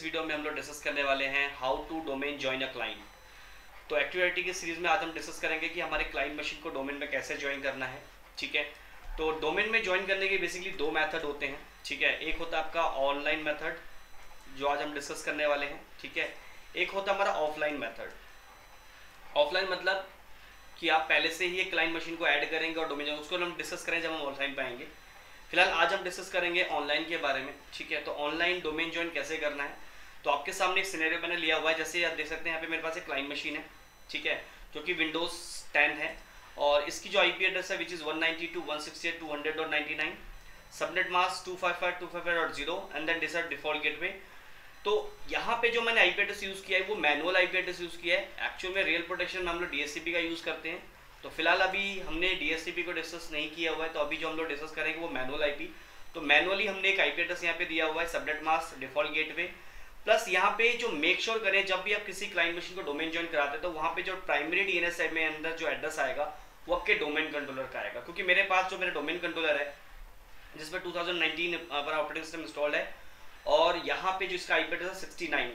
इस वीडियो में हम लोग डिस्कस करने वाले हैं how to domain join a client. तो एक्टिविटी की सीरीज में आज हम डिस्कस करेंगे कि हमारे क्लाइंट मशीन को डोमेन में कैसे ज्वाइन करना है। ठीक है, तो डोमेन में ज्वाइन करने के बेसिकली दो मेथड होते हैं। ठीक है, एक होता है आपका ऑनलाइन मेथड जो आज हम डिस्कस करने वाले हैं। ठीक है, एक होता है हमारा ऑफलाइन मेथड। ऑफलाइन मतलब कि आप पहले से ही एक क्लाइंट मशीन को ऐड करेंगे और डोमेन, उसको हम डिस्कस करें जब हम ऑफलाइन पाएंगे। फिलहाल आज हम डिस्कस करेंगे ऑनलाइन के बारे में। ठीक है, तो ऑनलाइन डोमेन ज्वाइन कैसे करना है। तो आपके सामने एक सिनेरियो मैंने लिया हुआ है, जैसे आप देख सकते हैं यहाँ पे मेरे पास एक क्लाइंट मशीन है। ठीक है, जो कि विंडोज 10 है और इसकी जो आईपी एड्रेस है which is 192.168.200.99, subnet mask 255.255.0 and then डिसर्ट डिफॉल्ट गेटवे। तो यहाँ पे जो मैंने आईपी एड्रेस यूज़ किया है वो मैनुअल आईपी एड्रेस यूज़ किया है। एक्चुअल में रियल प्रोटेक्शन में हम लोग डीएचसीपी का यूज़ करते हैं। तो फिलहाल अभी हमने डीएचसीपी को डिस्कस नहीं किया हुआ है, तो अभी जो हम लोग डिस्कस करेंगे वो मैनुअल आईपी। तो मैनुअली हमने एक आईपी एड्रेस यहाँ पे दिया हुआ है, subnet mask default gateway plus यहाँ पे जो मेक श्योर करें जब भी आप किसी क्लाइंट मशीन को डोमेन ज्वाइन कराते हैं तो वहाँ पे जो प्राइमरी डीएनएस में अंदर जो एड्रेस आएगा वो आपके डोमेन कंट्रोलर का आएगा। क्योंकि मेरे पास जो मेरा डोमेन कंट्रोलर है जिसमें 2019 पर ऑपरेटिंग सिस्टम इंस्टॉल्ड है और यहाँ पे जो इसका आईपी एड्रेस है 69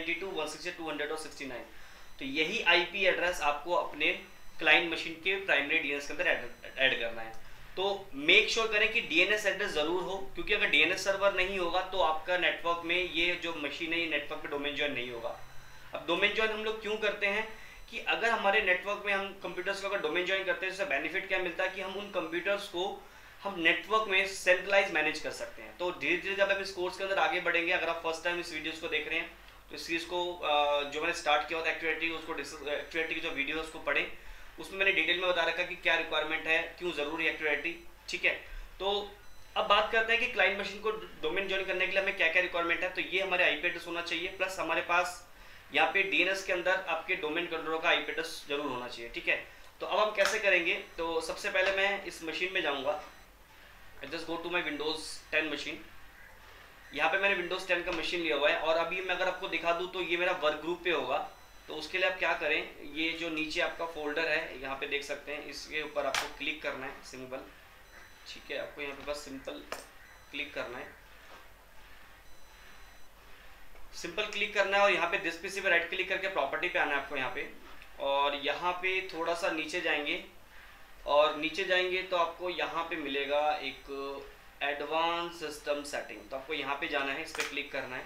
192.168.200.69, तो यही आईपी एड्रेस आपको अपने क्लाइंट मशीन के प्राइमरी डीएनएस के अंदर ऐड करना है। तो मेक श्योर करें कि डीएनएस एड्रेस जरूर हो, क्योंकि अगर डीएनएस सर्वर नहीं होगा तो आपका नेटवर्क में ये जो मशीन है ये नेटवर्क पे डोमेन ज्वाइन नहीं होगा। अब डोमेन ज्वाइन हम लोग क्यों करते हैं कि अगर हमारे नेटवर्क में हम कंप्यूटर्स को अगर डोमेन ज्वाइन करते हैं तो बेनिफिट क्या मिलता है कि हम उन कंप्यूटर्स को हम नेटवर्क में सेंट्रलाइज मैनेज कर सकते हैं। तो धीरे धीरे जब हम इस कोर्स के अंदर आगे बढ़ेंगे, अगर आप फर्स्ट टाइम इस वीडियोस को देख रहे हैं तो इस चीज़ को जो मैंने स्टार्ट किया होता है एक्टिविटी, उसको एक्टिविटी की जो वीडियो उसको पढ़ें, उसमें मैंने डिटेल में बता रखा कि क्या रिक्वायरमेंट है, क्यों जरूरी एक्टिविटी। ठीक है, तो अब बात करते हैं कि क्लाइंट मशीन को डोमेन ज्वाइन करने के लिए हमें क्या क्या रिक्वायरमेंट है। तो ये हमारे आईपी एड्रेस होना चाहिए, प्लस हमारे पास यहाँ पे डीएनएस के अंदर आपके डोमेन कंट्रोलर का आईपी एड्रेस जरूर होना चाहिए। ठीक है, तो अब हम कैसे करेंगे। तो सबसे पहले मैं इस मशीन में जाऊँगा, just go to my Windows 10 machine. यहाँ पे मैंने विंडोज 10 का मशीन लिया हुआ है और अभी मैं अगर आपको दिखा दूँ तो ये मेरा वर्क ग्रुप पे होगा। तो उसके लिए आप क्या करें, ये जो नीचे आपका फोल्डर है यहाँ पे देख सकते हैं, इसके ऊपर आपको क्लिक करना है सिंपल। ठीक है, आपको यहाँ पे बस सिंपल क्लिक करना है, सिंपल क्लिक करना है और यहाँ पे दिस पीसी पे राइट क्लिक करके प्रॉपर्टी पे आना है आपको यहाँ पे। और यहाँ पे थोड़ा सा नीचे जाएंगे और नीचे जाएंगे तो आपको यहाँ पे मिलेगा एक एडवांस सिस्टम सेटिंग। तो आपको यहाँ पे जाना है, इस पर क्लिक करना है।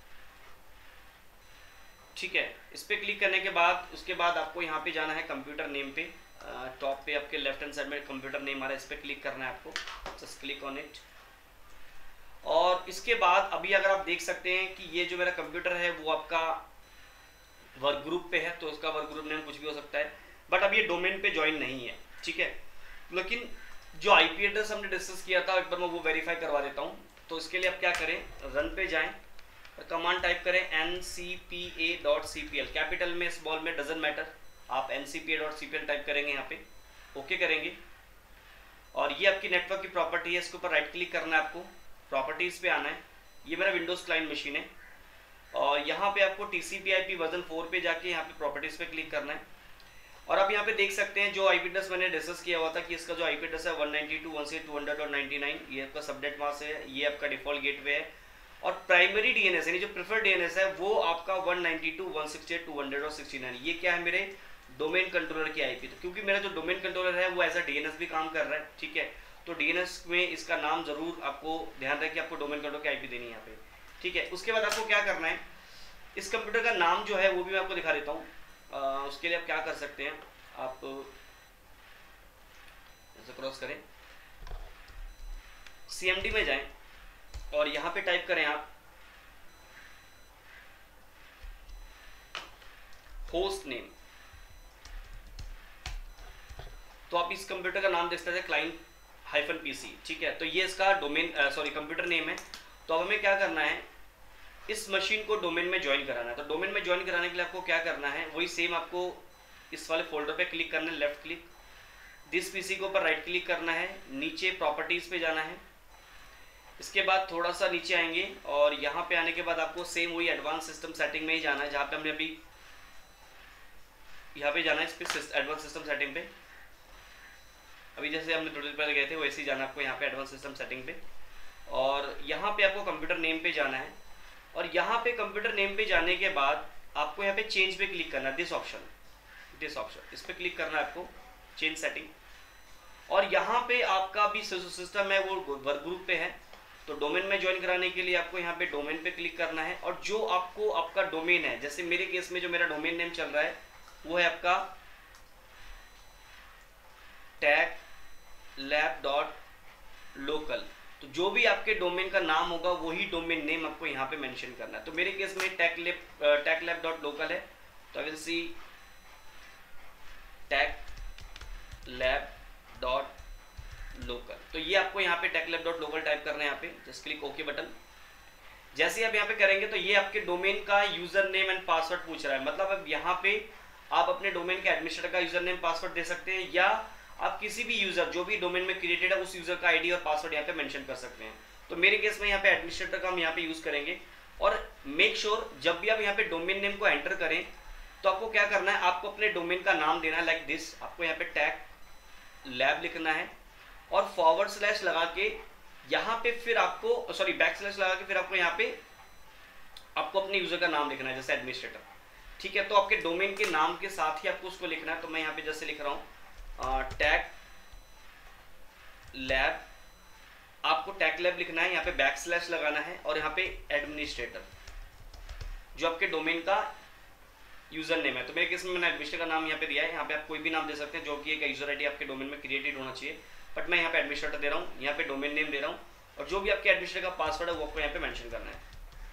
ठीक है, इस पर क्लिक करने के बाद उसके बाद आपको यहाँ पे जाना है कंप्यूटर नेम पे। टॉप पे आपके लेफ्ट हैंड साइड में कंप्यूटर नेम आ रहा है, इस पर क्लिक करना है आपको, जस्ट क्लिक ऑन इट। और इसके बाद अभी अगर आप देख सकते हैं कि ये जो मेरा कंप्यूटर है वो आपका वर्क ग्रुप पे है, तो उसका वर्क ग्रुप नेम कुछ भी हो सकता है, बट अब ये डोमेन पे ज्वाइन नहीं है। ठीक है, लेकिन जो आईपी एड्रेस हमने डिस्कस किया था एक बार मैं वो वेरीफाई करवा देता हूँ। तो इसके लिए आप क्या करें, रन पे जाएं और कमांड टाइप करें ncpa.cpl, कैपिटल में स्मॉल में डजंट मैटर, आप ncpa.cpl टाइप करेंगे, यहाँ पे ओके करेंगे। और ये आपकी नेटवर्क की प्रॉपर्टी है, इसके ऊपर राइट क्लिक करना है आपको, प्रॉपर्टीज पे आना है। ये मेरा विंडोज क्लाइंट मशीन है और यहाँ पे आपको TCP/IP वर्जन 4 पे जाके यहाँ पे प्रॉपर्टीज पे क्लिक करना है। और आप यहाँ पे देख सकते हैं जो आईपी एड्रेस मैंने डिस्कस किया हुआ था कि इसका जो आईपी एड्रेस है 192.168.200.99, ये आपका सबनेट मास्क है, ये आपका डिफॉल्ट गेटवे है और प्राइमरी डीएनएस यानी जो प्रेफर्ड डीएनएस है वो आपका 192.168.200.69। ये क्या है, मेरे डोमेन कंट्रोलर की आईपी। तो क्योंकि मेरा जो डोमेन कंट्रोलर है वो एज अ डीएनएस भी काम कर रहा है। ठीक है, तो डीएनएस में इसका नाम जरूर आपको ध्यान रहे कि आपको डोमेन कंट्रोलर की आईपी देनी है यहाँ पे। ठीक है, उसके बाद आपको क्या करना है, इस कंप्यूटर का नाम जो है वो भी मैं आपको दिखा देता हूँ। उसके लिए आप क्या कर सकते हैं, आप ऐसे क्रॉस करें, CMD में जाएं और यहाँ पे टाइप करें आप होस्ट नेम। तो आप इस कंप्यूटर का नाम देख सकते हैं client-PC। ठीक है, तो ये इसका डोमेन कंप्यूटर नेम है। तो अब हमें क्या करना है, इस मशीन को डोमेन में ज्वाइन कराना है। तो डोमेन में ज्वाइन कराने के लिए आपको क्या करना है, वही सेम आपको इस वाले फोल्डर पे क्लिक करना है, लेफ्ट क्लिक, दिस पीसी के ऊपर राइट क्लिक करना है, नीचे प्रॉपर्टीज पे जाना है। इसके बाद थोड़ा सा नीचे आएंगे और यहाँ पे आने के बाद आपको सेम वही एडवांस सिस्टम सेटिंग में ही जाना है, जहाँ पे हमने अभी यहाँ पे जाना है, इस पे एडवांस सिस्टम सेटिंग पे। अभी जैसे हमने थोड़ी देर पहले गए थे वैसे ही जाना आपको यहाँ पे एडवांस सिस्टम सेटिंग पे। और यहाँ पे आपको कंप्यूटर नेम पे जाना है और यहाँ पे कंप्यूटर नेम पे जाने के बाद आपको यहाँ पे चेंज पे क्लिक करना है, दिस ऑप्शन इस पे क्लिक करना है आपको, चेंज सेटिंग। और यहाँ पे आपका भी सिस्टम है वो वर्क ग्रुप पे है, तो डोमेन में ज्वाइन कराने के लिए आपको यहाँ पे डोमेन पे क्लिक करना है। और जो आपको आपका डोमेन है, जैसे मेरे केस में जो मेरा डोमेन नेम चल रहा है वो है आपका techlab.local, तो जो भी आपके डोमेन का नाम होगा वही डोमेन नेम आपको यहाँ पे मेंशन करना है। तो मेरे केस में techlab.local है, तो आई विल सी techlab.local, तो ये आपको यहाँ पे techlab.local टाइप करना है। यहाँ पे जस्ट क्लिक ओके बटन। जैसे आप यहाँ पे करेंगे तो ये आपके डोमेन का यूजर नेम एंड पासवर्ड पूछ रहा है, मतलब अब यहाँ पे आप अपने डोमेन के एडमिनिस्ट्रेटर का यूजर नेम पासवर्ड दे सकते हैं, या आप किसी भी यूजर जो भी डोमेन में क्रिएटेड है उस यूजर का आईडी और पासवर्ड यहाँ पे मेंशन कर सकते हैं। तो मेरे केस में यहाँ पे एडमिनिस्ट्रेटर का हम यहाँ पे यूज करेंगे। और मेक श्योर जब भी आप यहाँ पे डोमेन नेम को एंटर करें तो आपको क्या करना है, आपको अपने डोमेन का नाम देना है, लाइक दिस। आपको यहाँ पे techlab लिखना है और / लगा के यहाँ पे फिर आपको / लगा के फिर आपको यहाँ पे आपको अपने यूजर का नाम लिखना है, जैसे एडमिनिस्ट्रेटर। ठीक है, तो आपके डोमेन के नाम के साथ ही आपको उसको लिखना है। तो मैं यहाँ पे जैसे लिख रहा हूँ techlab, आपको techlab लिखना है, यहाँ पे / लगाना है और यहाँ पे एडमिनिस्ट्रेटर जो आपके डोमेन का यूजर नेम है। तो मेरे केस में मैंने एडमिनिस्ट्रेटर का नाम यहाँ पे दिया है, यहाँ पे आप कोई भी नाम दे सकते हैं जो कि एक यूजर आईडी आपके डोमेन में क्रिएटेड होना चाहिए, बट मैं यहाँ पे एडमिनिस्ट्रेटर दे रहा हूँ, यहाँ पे डोमेन नेम दे रहा हूँ, और जो भी आपके एडमिनिस्ट्रेटर का पासवर्ड है वो आपको यहाँ पे मेंशन करना है।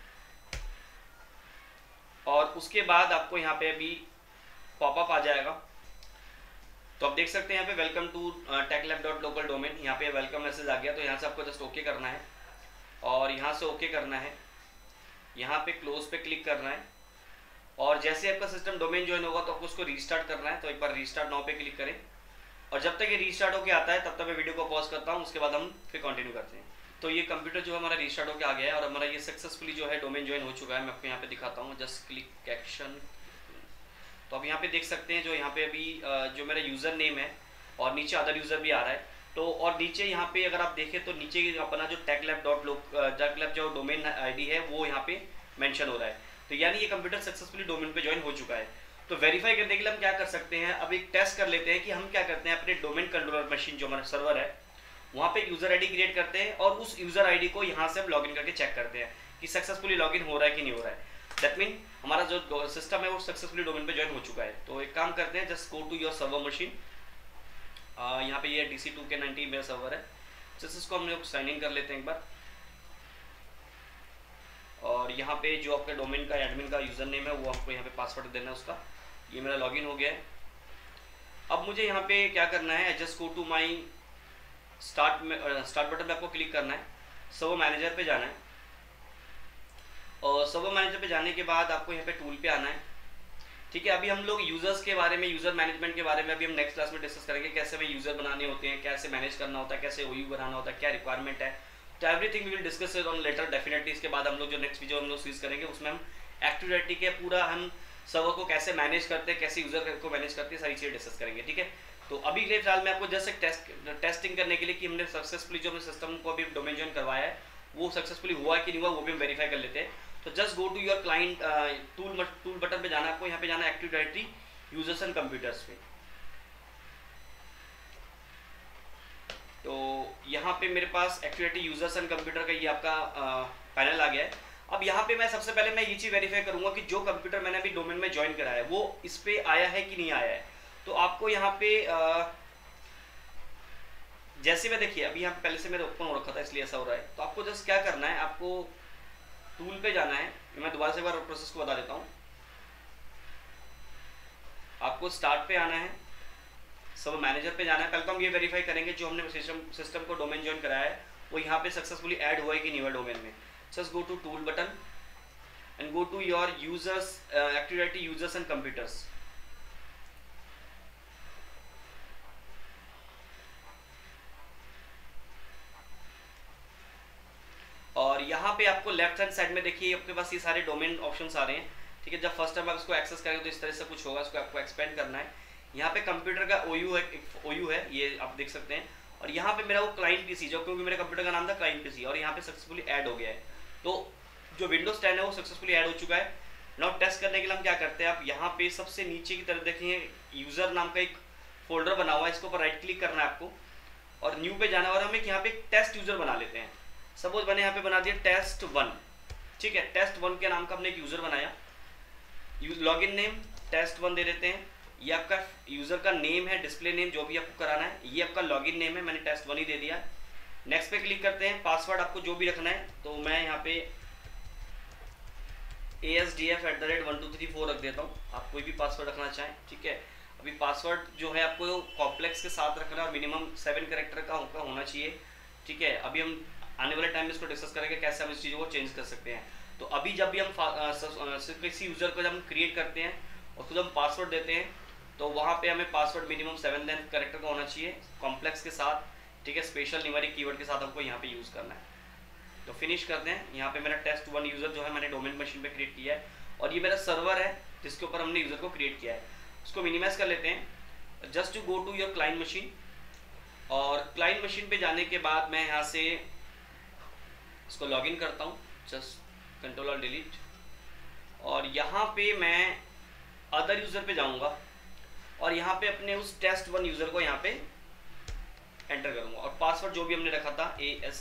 और उसके बाद आपको यहाँ पे अभी पॉपअप आ जाएगा, तो आप देख सकते हैं यहाँ पे वेलकम टू techlab.local डोमेन, यहाँ पे वेलकम मैसेज आ गया। तो यहाँ से आपको जस्ट ओके करना है और यहाँ से ओके करना है, यहाँ पे क्लोज पे क्लिक करना है। और जैसे आपका सिस्टम डोमेन ज्वाइन होगा तो आपको उसको रीस्टार्ट करना है, तो एक बार रीस्टार्ट नाउ पे क्लिक करें। और जब तक ये रीस्टार्ट होकर आता है तब तक मैं वीडियो को पॉज करता हूँ, उसके बाद हम फिर कंटिन्यू करते हैं। तो ये कंप्यूटर जो हमारा रीस्टार्ट होकर आ गया है और हमारा ये सक्सेसफुली जो है डोमेन ज्वाइन हो चुका है। मैं आपको यहाँ पे दिखाता हूँ, जस्ट क्लिक एक्शन। तो आप यहाँ पे देख सकते हैं जो यहाँ पे अभी जो मेरा यूज़र नेम है और नीचे अदर यूज़र भी आ रहा है। तो और नीचे यहाँ पे अगर आप देखें तो नीचे अपना जो techlab जो डोमेन आईडी है वो यहाँ पे मेंशन हो रहा है। तो यानी ये कंप्यूटर सक्सेसफुली डोमेन पे ज्वाइन हो चुका है। तो वेरीफाई करने के लिए हम क्या कर सकते हैं, अब एक टेस्ट कर लेते हैं कि हम क्या करते हैं, अपने डोमेन कंट्रोलर मशीन जो हमारा सर्वर है वहाँ पे एक यूज़र आईडी क्रिएट करते हैं और उस यूज़र आईडी को यहाँ से हम लॉगिन करके चेक करते हैं कि सक्सेसफुली लॉगिन हो रहा है कि नहीं हो रहा है। दैट मीन हमारा जो सिस्टम है वो सक्सेसफुली डोमेन पे ज्वाइन हो चुका है। तो एक काम करते हैं, just go to your server machine. यहाँ पे ये DC2K90 मेरा सर्वर है, जस्ट इसको हम लोग साइन इन कर लेते हैं एक बार। और यहाँ पे जो आपका डोमेन का एडमिन का यूज़र नेम है वो आपको यहाँ पे पासवर्ड देना है उसका। ये मेरा लॉगिन हो गया है। अब मुझे यहाँ पे क्या करना है, just go to my start button पे आपको क्लिक करना है, सर्वर मैनेजर पे जाना है और सर्वर मैनेजर पे जाने के बाद आपको यहाँ पे टूल पे आना है। ठीक है, अभी हम लोग यूजर्स के बारे में, यूजर मैनेजमेंट के बारे में अभी हम नेक्स्ट क्लास में डिस्कस करेंगे, कैसे हमें यूजर बनाने होते हैं, कैसे मैनेज करना होता है, कैसे OU बनाना होता है, क्या रिक्वायरमेंट है। तो everything we will discuss it on later definitely. इसके बाद हम लोग जो नेक्स्ट वीडियो हम लोग सीरीज करेंगे उसमें हम एक्टिव डायरेक्टरी के पूरा हम सर्वर को कैसे मैनेज करते हैं, कैसे यूजर को मैनेज करते हैं, सारी चीज़ें डिस्कस करेंगे। ठीक है, तो अभी के फिलहाल मैं आपको जस्ट एक टेस्टिंग करने के लिए कि हमने सक्सेसफुली जो अपने सिस्टम को अभी डोमेन ज्वाइन करवाया है वो सक्सेसफुली हुआ है कि नहीं हुआ वो भी हम वेरीफाई कर लेते हैं। तो just go to your client tool button पे जाना, आपको यहाँ पे जाना है active directory users and computers पे। तो यहाँ पे मेरे पास active directory users and computer का ये आपका पैनल आ गया है। अब यहाँ पे मैं सबसे पहले मैं ये चीज़ वेरीफाई करूँगा कि जो कंप्यूटर मैंने अभी डोमेन में ज्वाइन करा है वो इस पे आया है कि नहीं आया है। तो आपको यहाँ पे जैसे मैं देखिए अभी यहाँ पे पहले से मेरा ओपन हो रखा था इसलिए ऐसा हो रहा है। तो आपको जस्ट क्या करना है, आपको टूल पे जाना है। मैं दोबारा से एक बार प्रोसेस को बता देता हूँ। आपको स्टार्ट पे आना है, सर्वर मैनेजर पे जाना है। पहले तो हम ये वेरीफाई करेंगे जो हमने सिस्टम को डोमेन ज्वाइन कराया है वो यहाँ पे सक्सेसफुली ऐड हुआ है कि नहीं हुआ डोमेन में। Just go to tool button and go to your users, active directory users and computers. और यहाँ पे आपको लेफ्ट हैंड साइड में देखिए आपके पास ये सारे डोमेन ऑप्शंस आ रहे हैं। ठीक है, जब फर्स्ट टाइम आप इसको एक्सेस करेंगे तो इस तरह से कुछ होगा, इसको आपको एक्सपेंड करना है। यहाँ पे कंप्यूटर का OU है ये आप देख सकते हैं। और यहाँ पे मेरा वो क्लाइंट PC जो क्योंकि मेरे कंप्यूटर का नाम था क्लाइंट PC और यहाँ पे सक्सेसफुली ऐड हो गया है। तो जो विंडोज 10 है वो सक्सेसफुली ऐड हो चुका है। नाउ टेस्ट करने के लिए हम क्या करते हैं, आप यहाँ पे सबसे नीचे की तरफ देखेंगे यूज़र नाम का एक फोल्डर बना हुआ है, इसके ऊपर राइट क्लिक करना है आपको और न्यू पे जाना है और हम एक यहाँ पे एक टेस्ट यूज़र बना लेते हैं। सपोज मैंने यहाँ पे बना दिया test1, ठीक है। test1 के नाम का हमने एक यूज़र बनाया, लॉगिन नेम test1 दे देते हैं। ये आपका यूज़र का नेम है, डिस्प्ले नेम जो भी आपको कराना है, ये आपका लॉगिन नेम है, मैंने test1 ही दे दिया। नेक्स्ट पे क्लिक करते हैं, पासवर्ड आपको जो भी रखना है, तो मैं यहाँ पे ASDF@1234 रख देता हूँ, आप कोई भी पासवर्ड रखना चाहें, ठीक है। अभी पासवर्ड जो है आपको कॉम्प्लेक्स के साथ रखना है और मिनिमम 7 कैरेक्टर का होना चाहिए, ठीक है। अभी हम आने वाले टाइम में इसको डिस्कस करेंगे कैसे हम इस चीज़ों को चेंज कर सकते हैं। तो अभी जब भी हम किसी यूज़र को जब हम क्रिएट करते हैं और खुद हम पासवर्ड देते हैं, तो वहाँ पे हमें पासवर्ड मिनिमम 7 कैरेक्टर का होना चाहिए कॉम्प्लेक्स के साथ, ठीक है। स्पेशल न्यूमेरिक कीवर्ड के साथ हमको यहाँ पे यूज़ करना है। तो फिनिश करते हैं। यहाँ पे मेरा test1 यूज़र जो है मैंने डोमेन मशीन पे क्रिएट किया है और ये मेरा सर्वर है जिसके ऊपर हमने यूज़र को क्रिएट किया है। उसको मिनिमाइज कर लेते हैं। Just to go to your client machine, और क्लाइंट मशीन पे जाने के बाद मैं यहाँ से इसको लॉगिन करता हूँ, जस्ट Ctrl+Alt+Delete, और यहाँ पे मैं अदर यूज़र पे जाऊँगा और यहाँ पे अपने उस test1 यूज़र को यहाँ पे एंटर करूँगा और पासवर्ड जो भी हमने रखा था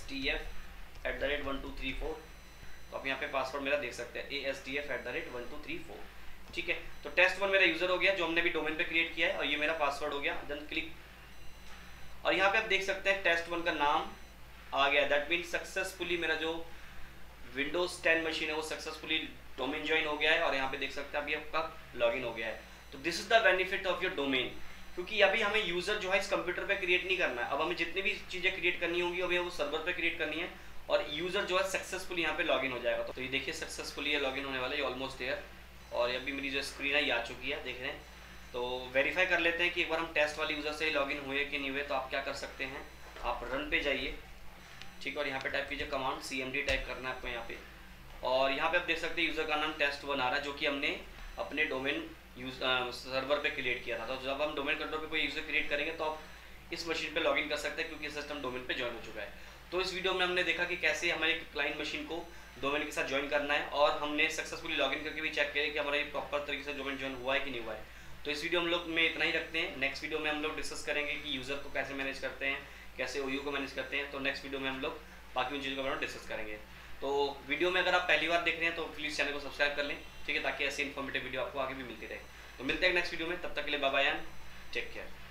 ASDF@1234, तो आप यहाँ पे पासवर्ड मेरा देख सकते हैं ASDF@1234, ठीक है। तो test1 मेरा यूज़र हो गया जो हमने भी डोमेन पे क्रिएट किया है और ये मेरा पासवर्ड हो गया। देन क्लिक, और यहाँ पे आप देख सकते हैं test1 का नाम आ गया। दैट मीन सक्सेसफुली मेरा जो विंडोज 10 मशीन है वो सक्सेसफुली डोमेन ज्वाइन हो गया है और यहाँ पे देख सकते हैं अभी आपका लॉगिन हो गया है। तो this is the benefit of your domain, क्योंकि अभी हमें यूज़र जो है इस कंप्यूटर पे क्रिएट नहीं करना है। अब हमें जितनी भी चीज़ें क्रिएट करनी होंगी अभी वो सर्वर पे क्रिएट करनी है और यूज़र जो है सक्सेसफुली यहाँ पे लॉगिन हो जाएगा। तो ये देखिए सक्सेसफुली ये लॉगिन होने वाला है, ऑलमोस्ट देयर, और अभी मेरी जो स्क्रीन है ये आ चुकी है, देख रहे हैं। तो वेरीफाई कर लेते हैं कि एक बार हम टेस्ट वाले यूज़र से ही लॉगिन हुए कि नहीं हुए। तो आप क्या कर सकते हैं, आप रन पे जाइए, ठीक है, और यहाँ पे टाइप कीजिए कमांड CMD टाइप करना है आपको यहाँ पे, और यहाँ पे आप देख सकते हैं यूज़र का नाम test1 आ रहा है जो कि हमने अपने डोमेन सर्वर पे क्रिएट किया था। तो जब हम डोमेन कंट्रोल पे कोई यूज़र क्रिएट करेंगे तो आप इस मशीन पे लॉगिन कर सकते हैं क्योंकि सिस्टम डोमेन पे ज्वाइन हो चुका है। तो इस वीडियो में हमने देखा कि कैसे हमारे क्लाइंट मशीन को डोमेन के साथ ज्वाइन करना है और हमने सक्सेसफुली लॉगिन करके भी चेक किया कि हमारा ये प्रॉपर तरीके से डोमेन ज्वाइन हुआ है कि नहीं हुआ है। तो इस वीडियो हम लोग में इतना ही रखते हैं। नेक्स्ट वीडियो में हम लोग डिस्कस करेंगे कि यूज़र को कैसे मैनेज करते हैं, कैसे OU को मैनेज करते हैं। तो नेक्स्ट वीडियो में हम लोग बाकी उन चीज़ों के बारे में डिस्कस करेंगे। तो वीडियो में अगर आप पहली बार देख रहे हैं तो प्लीज़ चैनल को सब्सक्राइब कर लें, ठीक है, ताकि ऐसी इन्फॉर्मेटिव वीडियो आपको आगे भी मिलती रहे। तो मिलते हैं नेक्स्ट वीडियो में, तब तक के लिए bye bye and take care.